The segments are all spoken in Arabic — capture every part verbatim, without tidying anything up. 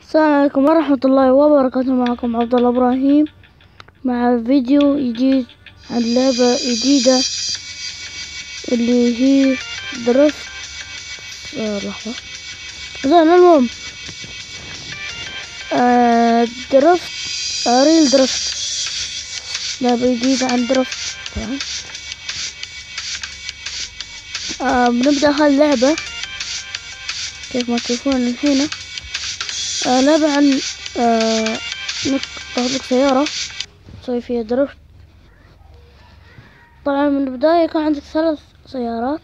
السلام عليكم ورحمة الله وبركاته. معكم عبد الله إبراهيم مع فيديو جديد عن لعبة جديدة اللي هي درفت. آه لحظة زين المهم آه درفت آه ريل درفت، لعبة جديدة عن درفت. طبعا آه بنبدأ هاللعبة كيف ما تشوفون الحين. آه لعبة عن آه انك تاخذ سيارة تسوي فيها درفت. طبعا من البداية يكون عندك ثلاث سيارات،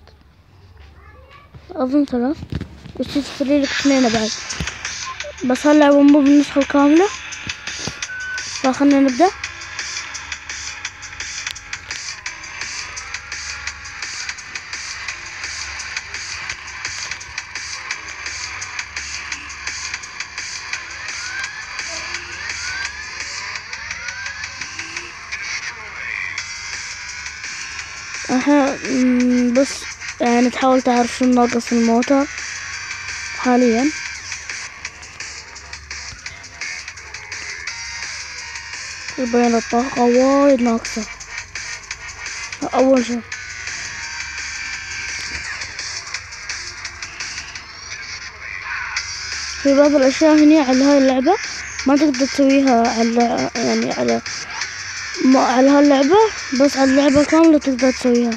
اظن ثلاث، بس تشتري لك اثنين بعد، بس هاللعبة مو بالنسخة الكاملة. فخلنا نبدأ. الحين بس يعني تحاول تعرف شو ناقص في الموتور حاليا. يبين الطاقة وايد ناقصة أول شيء. في بعض الأشياء هنا على هاي اللعبة ما تقدر تسويها على يعني على ما على هاللعبة، بس على اللعبة كاملة تقدر تسويها.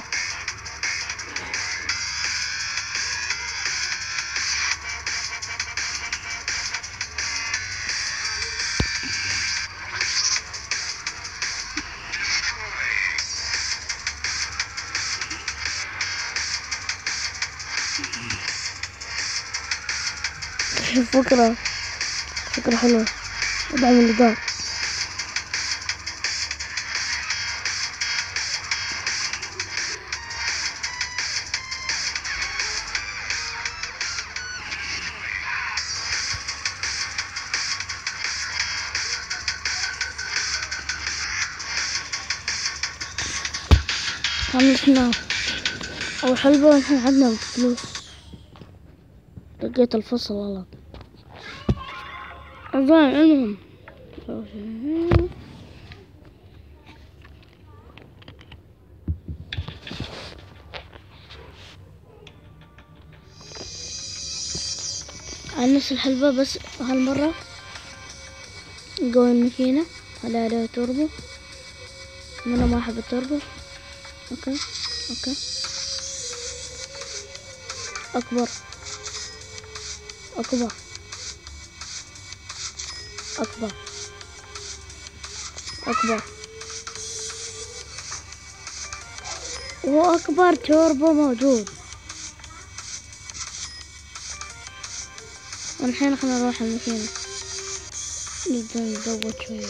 فكرة فكرة حلوة. ابعد من الجدار. خلصنا أول حلبة. الحين عندنا فلوس. لقيت الفصل والله. زين المهم على نفس الحلبة، بس هالمرة نقوي الماكينة على عليها توربو. أنا ما أحب التوربو. أوكي أوكي أكبر أكبر أكبر أكبر وأكبر توربو موجود. الحين خلنا نروح الماكينة نبدأ نزود شوية.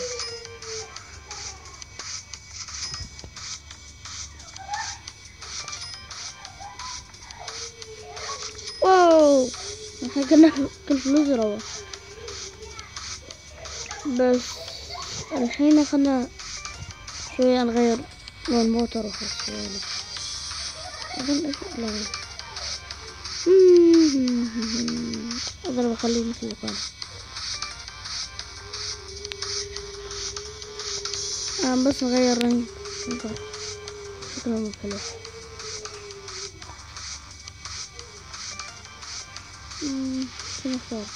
واو الحين كنا كل فلوس روح. بس الحين خلنا شوية نغير لون الموتور وخلص. أظن لا أظن بخليه مثل ما كان. أنا بس نغير رنج شكله مو حلو. شو نختار؟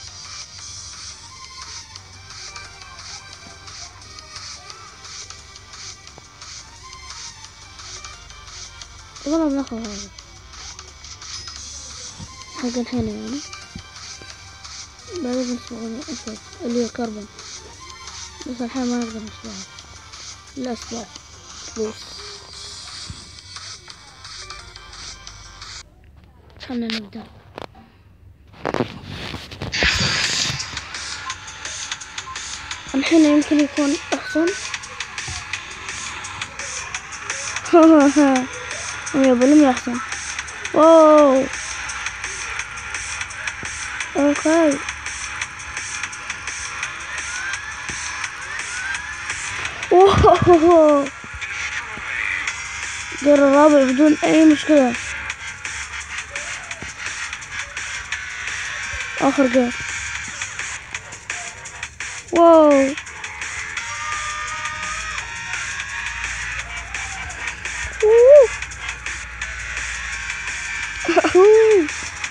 والله بناخذ هذا حق الحين يعني. بعدين نسوي أسود اللي هو كربون، بس الحين ما نقدر نسويها لأسباب فلوس. خلنا نبدأ. الحين يمكن يكون أحسن. ها ها مية بالمية أحسن. واو اوكي واو دور الرابع بدون أي مشكلة. آخر جيم واو. أوه. أوه.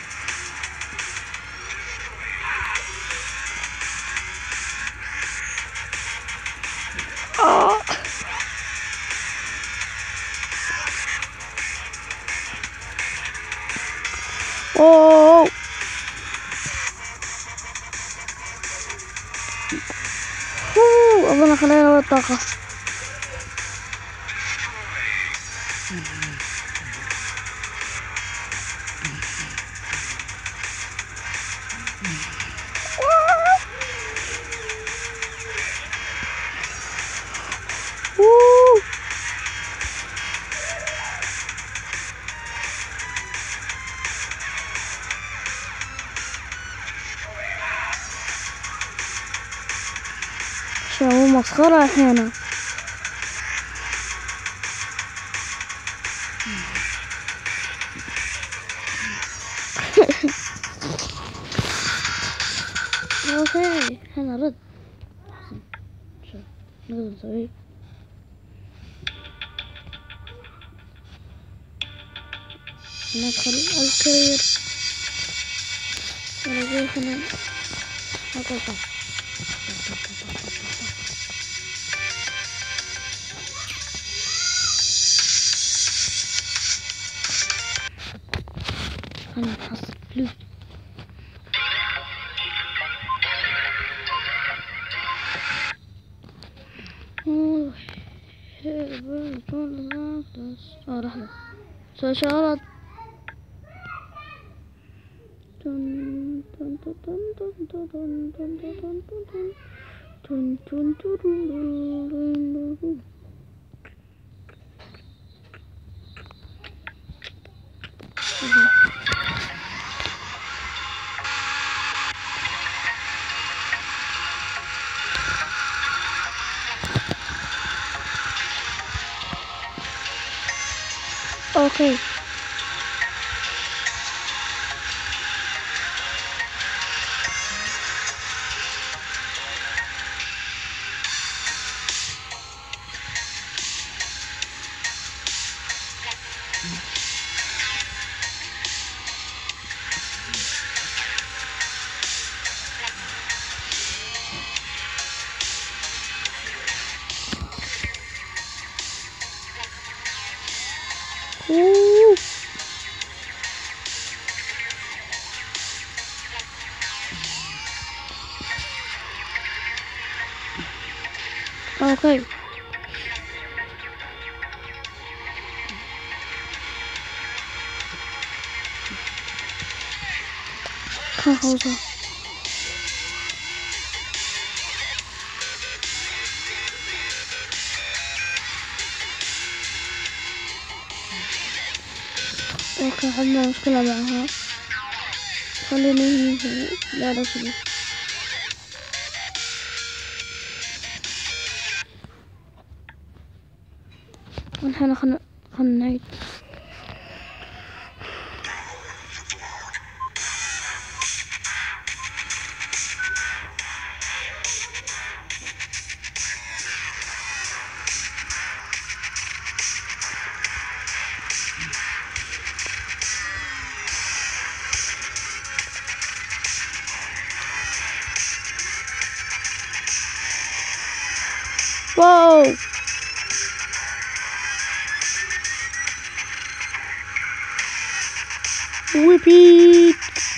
آه. أوه. أوه. أظن خلينا الطاقة. أوه. شو مسخرة أحيانا. اوكي هنا رد. شو نقدر نسوي؟ ندخل الكرير ونقول هنا نقول طب. خلنا نحصل فلوس. اه لحظة سوي شغلات. تن تن تن تن تن تن تن تن تن تن تن. اوكي أوه. اوكي كان خوصة. اوكي عندنا مشكلة معها. خليني لا لا شيء. ونحن خلنا خلنا نعيد. واو repeat.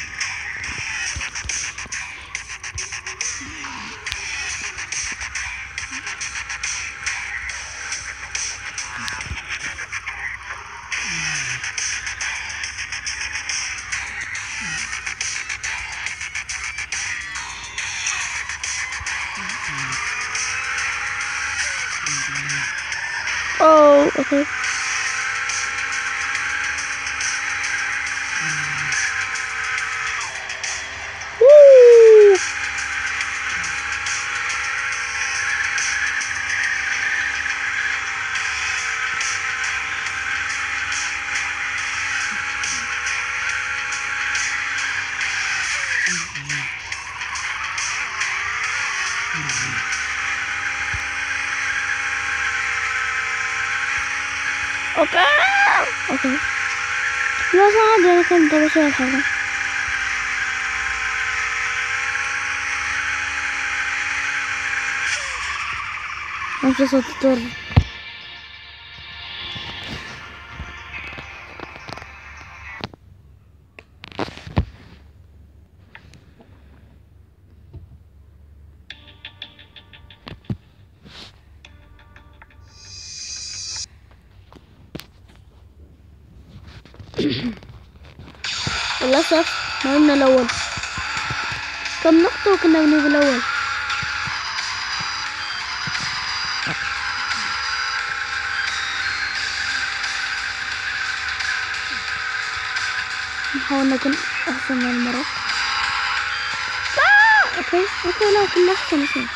Oh, okay. Woo! اوكي اوكي لا صعد انا كنت بسوي الحركة. امشي صوت الطر. للأسف ما قمنا الأول. كم نقطة وكنا بنجيب الأول. نحاول نكون أحسن من المرة. آه! أوكي أوكي لا كنا أحسن شيء.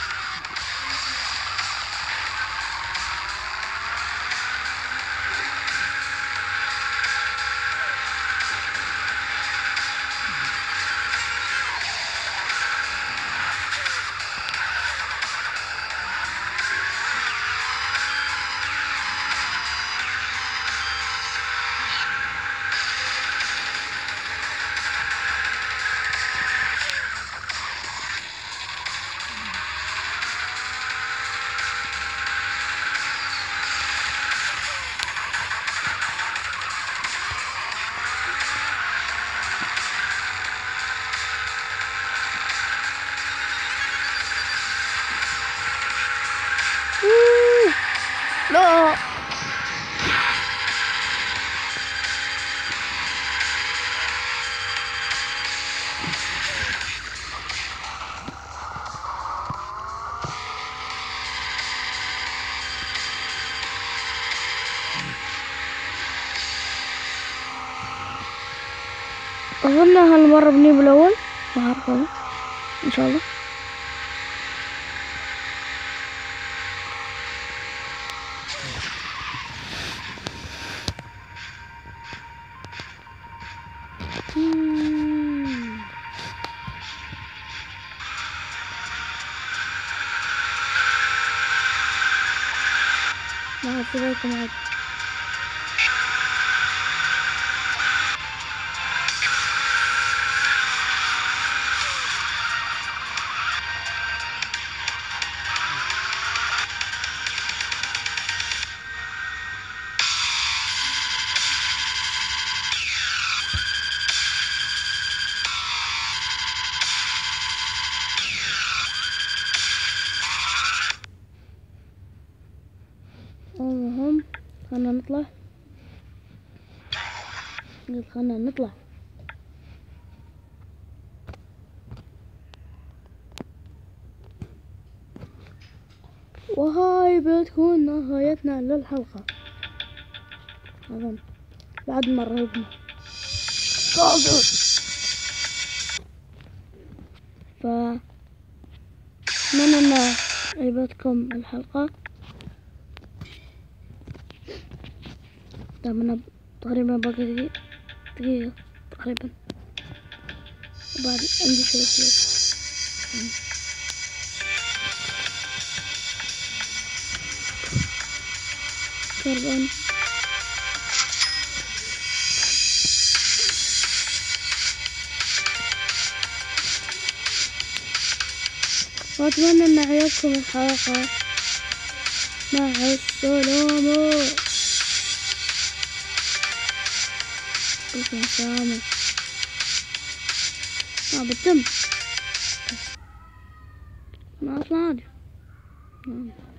لا أظن هالمرة بنجيب الأول. ما أعرف والله إن شاء الله. ما أعرف بالكم عاد. المهم خلنا نطلع. قلت خلنا نطلع. وهاي بتكون نهايتنا للحلقة أظن بعد ما رهبنا صادق. ف أتمنى أن عجبتكم الحلقة. دامنا تقريبا باقي دقيقة دقيقة تقريبا وبعد عندي شوية فلوس. كربون وأتمنى أن عجبتكم الحلقة. مع السلامة. السلامة. ما بتم ما أطلع عادي.